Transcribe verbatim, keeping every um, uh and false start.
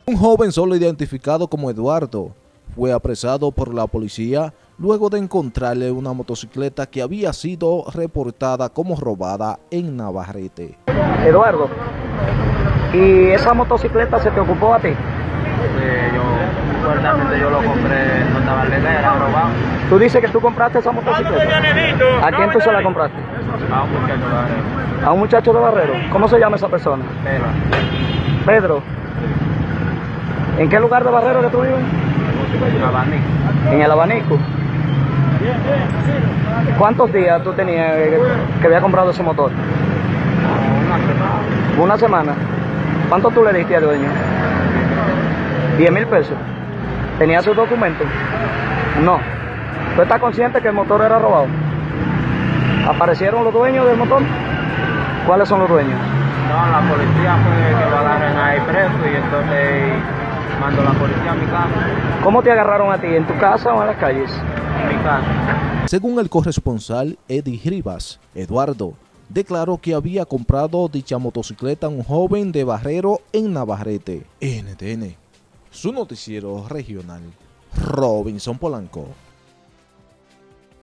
Un joven solo identificado como Eduardo fue apresado por la policía luego de encontrarle una motocicleta que había sido reportada como robada en Navarrete. Eduardo, ¿y esa motocicleta se te ocupó a ti? Sí, yo, supuestamente yo lo compré, no estaba legal, era robado. ¿Tú dices que tú compraste esa motocicleta? ¿A quién tú se la compraste? A un muchacho de Barrero. ¿A un muchacho de Barrero? ¿Cómo se llama esa persona? Pedro. Pedro. ¿En qué lugar de Barrero que tú vives? En abanico. En el abanico. ¿Cuántos días tú tenías que, que había comprado ese motor? Una semana. Una semana. ¿Cuánto tú le diste al dueño? Diez mil pesos. ¿Tenía sus documentos? No. ¿Tú estás consciente que el motor era robado? ¿Aparecieron los dueños del motor? ¿Cuáles son los dueños? No, la policía fue que lo agarren ahí preso y entonces mandó la policía a mi casa. ¿Cómo te agarraron a ti? ¿En tu casa o en las calles? En mi casa. Según el corresponsal Eddie Rivas, Eduardo declaró que había comprado dicha motocicleta a un joven de Barrero en Navarrete. N T N, su noticiero regional, Robinson Polanco.